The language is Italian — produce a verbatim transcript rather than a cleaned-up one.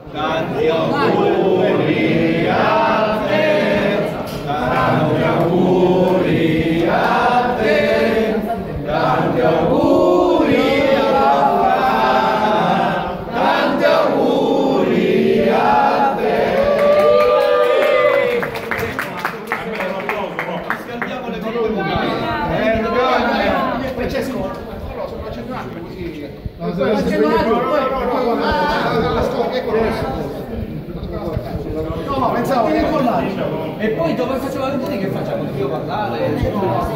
Tanti auguri a te, tanti auguri a te, tanti auguri a te, tanti auguri a te. Scaldiamo le corde vocali. Eh, dobbiamo Francesco. Allora, sono facendo un attimo così. No, no, pensavo che... E poi dove faceva vedere che facciamo? Devo parlare?